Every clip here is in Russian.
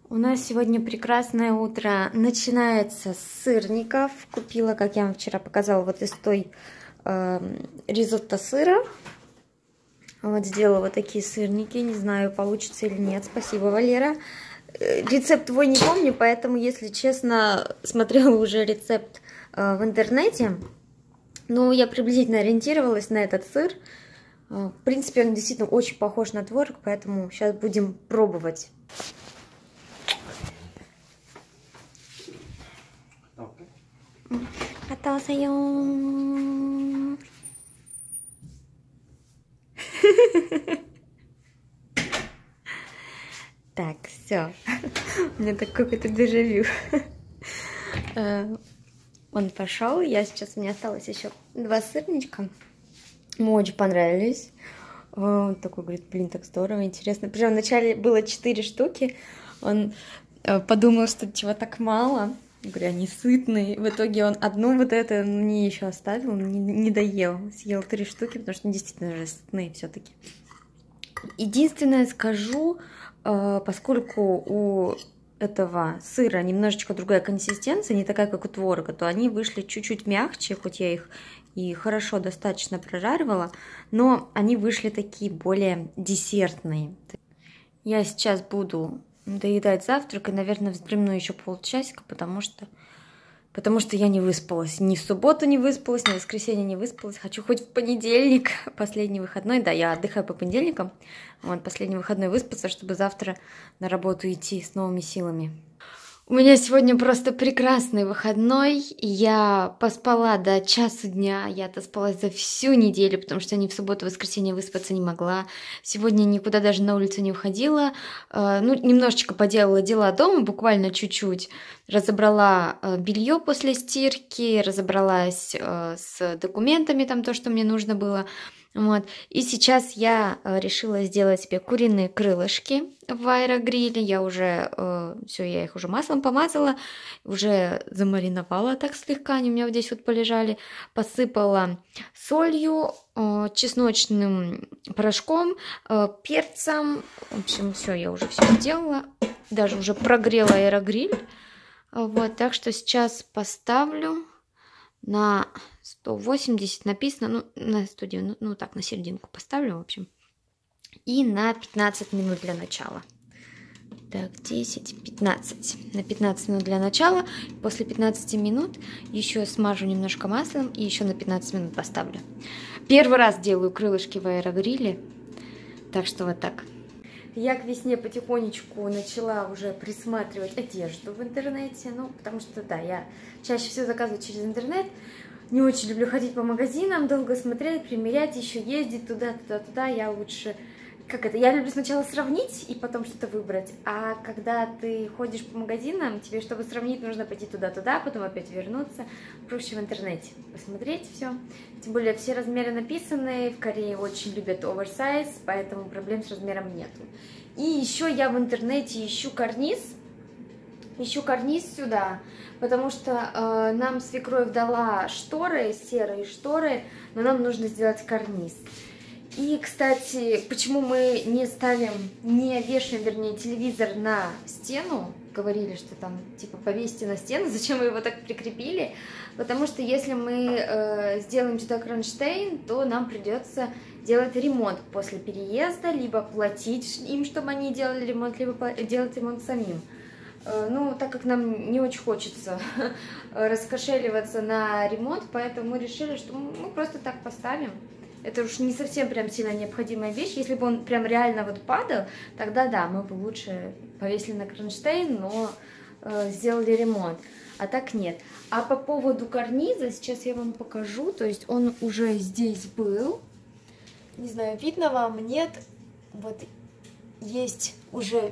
У нас сегодня прекрасное утро. Начинается с сырников. Купила, как я вам вчера показала, вот из той ризотто сыра. Вот сделала вот такие сырники. Не знаю, получится или нет. Спасибо, Валера. Рецепт твой не помню, поэтому, если честно, смотрела уже рецепт в интернете. Но я приблизительно ориентировалась на этот сыр. В принципе, он действительно очень похож на творог, поэтому сейчас будем пробовать. 안녕하세요. Так, все. У меня так какой-то дежавю. Он пошел. У меня осталось еще 2 сырничка. Ему очень понравились. Он такой говорит, блин, так здорово, интересно. Причем вначале было 4 штуки. Он подумал, что чего так мало. Я говорю, они сытные. В итоге он одну вот это мне еще оставил, не доел. Съел 3 штуки, потому что они действительно же сытные все-таки. Единственное скажу, поскольку у этого сыра немножечко другая консистенция, не такая, как у творога, то они вышли чуть-чуть мягче, хоть я их и хорошо достаточно прожаривала, но они вышли такие более десертные. Я сейчас буду доедать завтрак и, наверное, вздремну еще полчасика, потому что я не выспалась. Ни в субботу не выспалась, ни в воскресенье не выспалась. Хочу хоть в понедельник, последний выходной. Да, я отдыхаю по понедельникам. Вот, последний выходной выспаться, чтобы завтра на работу идти с новыми силами. У меня сегодня просто прекрасный выходной. Я поспала до часу дня. Я отоспалась за всю неделю, потому что ни в субботу, в воскресенье выспаться не могла. Сегодня никуда даже на улицу не уходила. Ну, немножечко поделала дела дома, буквально чуть-чуть. Разобрала белье после стирки, разобралась с документами, там то, что мне нужно было. Вот. И сейчас я решила сделать себе куриные крылышки в аэрогриле. Я их уже маслом помазала, уже замариновала так слегка, они у меня вот здесь вот полежали. Посыпала солью, чесночным порошком, перцем. В общем, все, я уже все сделала. Даже уже прогрела аэрогриль. Вот, так что сейчас поставлю на 180 написано, на 190, так, на серединку поставлю, в общем. И на 15 минут для начала. Так, 10, 15. На 15 минут для начала. После 15 минут еще смажу немножко маслом и еще на 15 минут поставлю. Первый раз делаю крылышки в аэрогриле. Так что вот так. Я к весне потихонечку начала уже присматривать одежду в интернете. Ну, потому что, да, я чаще всего заказываю через интернет. Не очень люблю ходить по магазинам, долго смотреть, примерять, еще ездить туда. Я лучше... Я люблю сначала сравнить и потом что-то выбрать. А когда ты ходишь по магазинам, тебе, чтобы сравнить, нужно пойти туда, потом опять вернуться. Проще в интернете посмотреть все. Тем более все размеры написаны. В Корее очень любят оверсайз, поэтому проблем с размером нету. И еще я в интернете ищу карниз. Ищу карниз сюда, потому что нам свекровь дала шторы, серые шторы, но нам нужно сделать карниз. И, кстати, почему мы не вешаем, вернее, телевизор на стену, говорили, что там, типа, повесьте на стену, зачем мы его так прикрепили? Потому что если мы сделаем сюда кронштейн, то нам придется делать ремонт после переезда, либо платить им, чтобы они делали ремонт, либо делать ремонт самим. Ну, так как нам не очень хочется раскошеливаться на ремонт, поэтому мы решили, что мы просто так поставим. Это уж не совсем прям сильно необходимая вещь. Если бы он прям реально вот падал, тогда да, мы бы лучше повесили на кронштейн, но сделали ремонт. А так нет. А по поводу карниза, сейчас я вам покажу. То есть он уже здесь был. Не знаю, видно вам, нет. Вот есть уже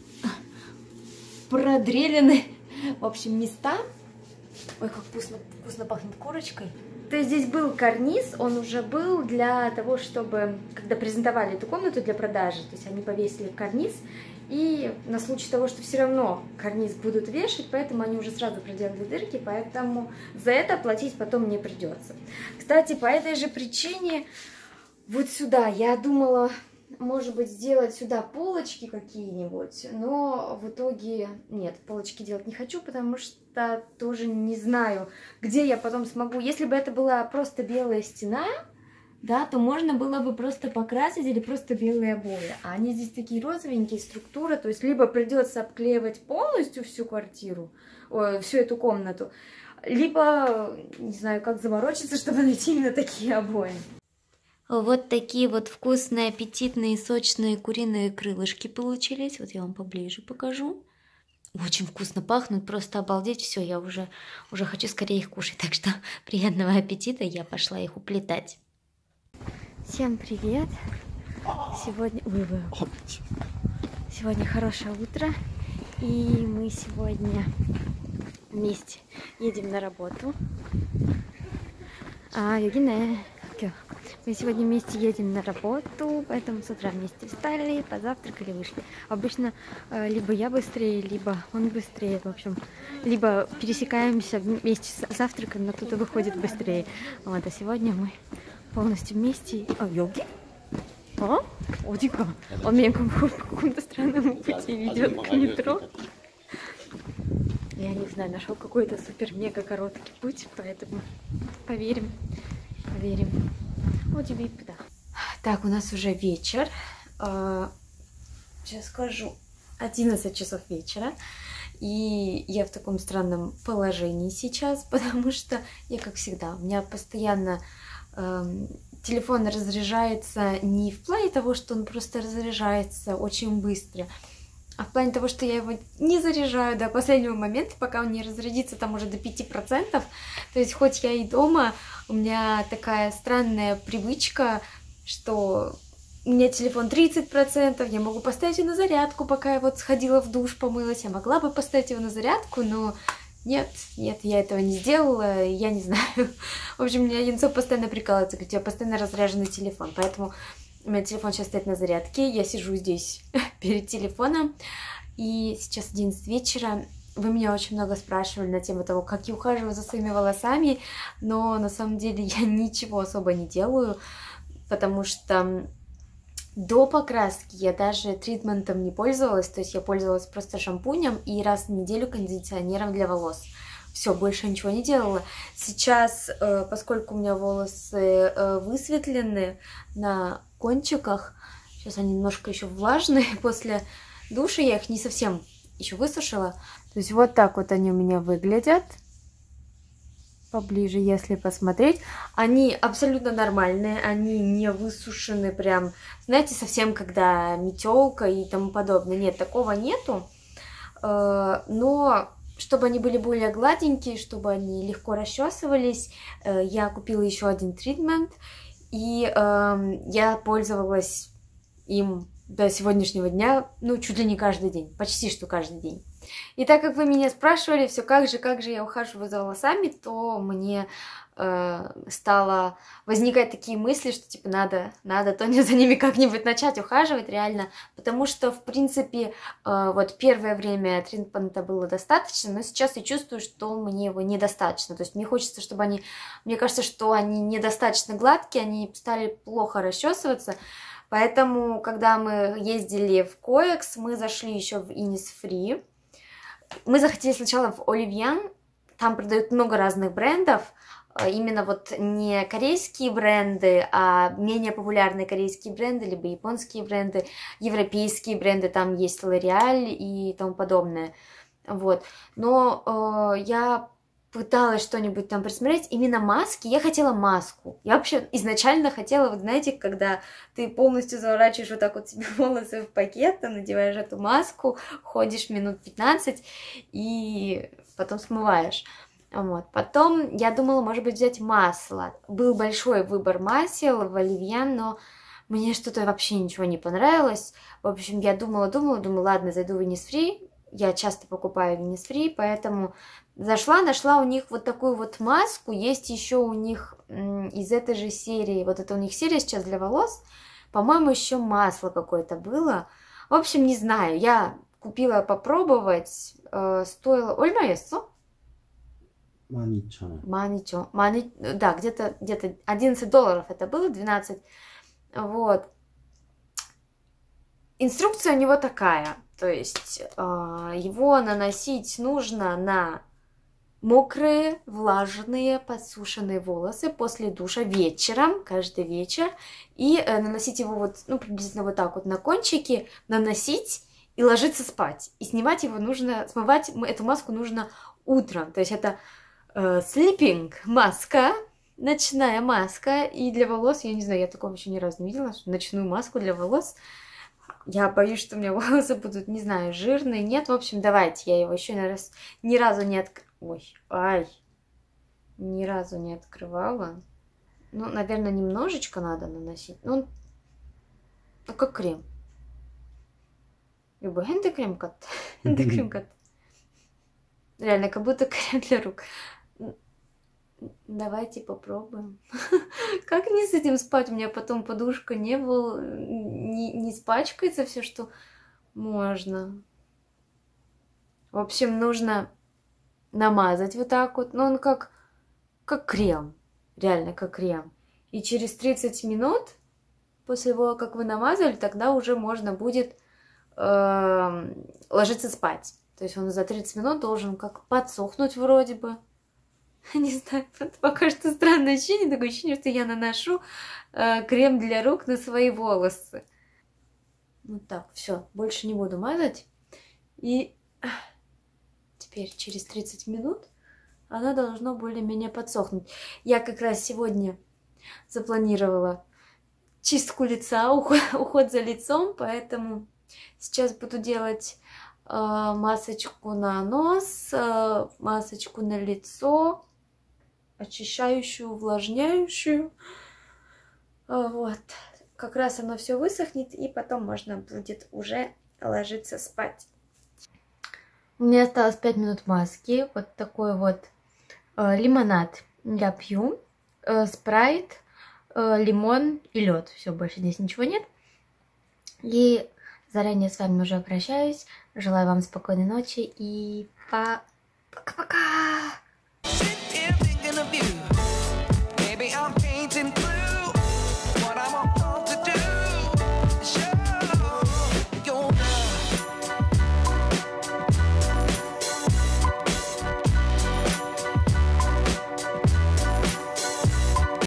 продрелены, в общем, места. Ой, как вкусно пахнет курочкой. То есть здесь был карниз, он уже был для того, чтобы, когда презентовали эту комнату для продажи, то есть они повесили карниз, и на случай того, что все равно карниз будут вешать, поэтому они уже сразу проделали дырки, поэтому за это платить потом не придется. Кстати, по этой же причине вот сюда я думала может быть, сделать сюда полочки какие-нибудь, но в итоге нет, полочки делать не хочу, потому что тоже не знаю, где я потом смогу. Если бы это была просто белая стена, да, то можно было бы просто покрасить или просто белые обои. А они здесь такие розовенькие, структура, то есть либо придется обклеивать полностью всю квартиру, всю эту комнату, либо, не знаю, как заморочиться, чтобы найти именно такие обои. Вот такие вот вкусные, аппетитные, сочные куриные крылышки получились. Вот я вам поближе покажу. Очень вкусно пахнут, просто обалдеть. Все, я уже хочу скорее их кушать. Так что приятного аппетита, я пошла их уплетать. Всем привет! Сегодня хорошее утро, и мы сегодня вместе едем на работу. Мы сегодня вместе едем на работу, поэтому с утра вместе встали, позавтракали, вышли. Обычно либо я быстрее, либо он быстрее, в общем, либо пересекаемся вместе с завтраком, но кто-то выходит быстрее. Вот, а сегодня мы полностью вместе. Йоги? Одика, он меня по какому-то странному пути ведет к метро. Я не знаю, нашел какой-то супер-мега короткий путь, поэтому поверим. Так, у нас уже вечер. Сейчас скажу, 11 часов вечера. И я в таком странном положении сейчас, потому что я, как всегда, у меня постоянно телефон разряжается не в плане того, что он просто разряжается очень быстро, а в плане того, что я его не заряжаю до последнего момента, пока он не разрядится там уже до 5%. То есть хоть я и дома, у меня такая странная привычка, что у меня телефон 30%, я могу поставить его на зарядку, пока я вот сходила в душ, помылась. Я могла бы поставить его на зарядку, но нет, я этого не сделала, я не знаю. В общем, меня Янцо постоянно прикалывается, говорит, у тебя постоянно разряженный телефон, поэтому у меня телефон сейчас стоит на зарядке, я сижу здесь перед телефоном, и сейчас 11 вечера. Вы меня очень много спрашивали на тему того, как я ухаживаю за своими волосами, но на самом деле я ничего особо не делаю, потому что до покраски я даже тритментом не пользовалась, то есть я пользовалась просто шампунем и раз в неделю кондиционером для волос. Все, больше ничего не делала. Сейчас, поскольку у меня волосы высветлены на кончиках, сейчас они немножко еще влажные после душа, я их не совсем еще высушила. То есть вот так вот они у меня выглядят. Поближе, если посмотреть. Они абсолютно нормальные, они не высушены прям, знаете, совсем когда метелка и тому подобное. Нет, такого нету. Но чтобы они были более гладенькие, чтобы они легко расчесывались, я купила еще один тритмент, и я пользовалась им до сегодняшнего дня, ну, чуть ли не каждый день, почти что каждый день. И так как вы меня спрашивали, все как же я ухаживаю за волосами, то мне стало возникать такие мысли, что типа надо Тоня за ними как-нибудь начать ухаживать реально, потому что в принципе вот первое время тритмента было достаточно, но сейчас я чувствую, что мне его недостаточно, то есть мне хочется, чтобы они, мне кажется, что они недостаточно гладкие, они стали плохо расчесываться. Поэтому, когда мы ездили в Коекс, мы зашли еще в Innisfree. Мы захотели сначала в Оливьян, там продают много разных брендов, именно вот не корейские бренды, а менее популярные корейские бренды, либо японские бренды, европейские бренды, там есть L'Oréal и тому подобное. Вот. Но я пыталась что-нибудь там присмотреть, именно маски, я хотела маску. Я вообще изначально хотела, вот знаете, когда ты полностью заворачиваешь вот так вот себе волосы в пакет, там надеваешь эту маску, ходишь минут 15 и потом смываешь. Вот. Потом я думала, может быть, взять масло. Был большой выбор масел в Оливьян, но мне что-то вообще ничего не понравилось. В общем, я думала, ладно, зайду в Innisfree. Я часто покупаю в Innisfree, поэтому зашла, нашла у них вот такую вот маску. Есть еще у них из этой же серии, вот это у них серия сейчас для волос. По-моему, еще масло какое-то было. В общем, не знаю, я купила попробовать. Стоило... Ольмаесо? 12,000. Да, где-то $11 это было, 12. Вот. инструкция у него такая. То есть его наносить нужно на мокрые, влажные, подсушенные волосы после душа вечером, каждый вечер. И наносить его вот, ну, приблизительно вот так вот на кончики, наносить и ложиться спать. И снимать его нужно, смывать эту маску нужно утром. То есть это sleeping маска, ночная маска. И для волос, я не знаю, я такого еще ни разу не видела, ночную маску для волос. Я боюсь, что у меня волосы будут, не знаю, жирные. Нет, в общем, давайте. Я его еще ни разу не ни разу не открывала. Ну, наверное, немножечко надо наносить. Ну как крем. Любой хенд-крем кат. Хенд-крем кат. Реально, как будто крем для рук. Давайте попробуем. Как не с этим спать? У меня потом подушка не была, не испачкается все, что можно. В общем, нужно намазать вот так вот. Ну, он как крем. Реально, как крем. И через 30 минут, после того, как вы намазали, тогда уже можно будет ложиться спать. То есть он за 30 минут должен как подсохнуть вроде бы. Не знаю, пока что странное ощущение, такое ощущение, что я наношу крем для рук на свои волосы. Вот так, все, больше не буду мазать. И теперь через 30 минут оно должно более-менее подсохнуть. Я как раз сегодня запланировала чистку лица, уход за лицом, поэтому сейчас буду делать масочку на нос, масочку на лицо, очищающую, увлажняющую. Вот. Как раз оно все высохнет, и потом можно будет уже ложиться спать. У меня осталось 5 минут маски. Вот такой вот лимонад я пью, спрайт, лимон и лед. Все, больше здесь ничего нет. И заранее с вами уже прощаюсь. Желаю вам спокойной ночи и пока-пока!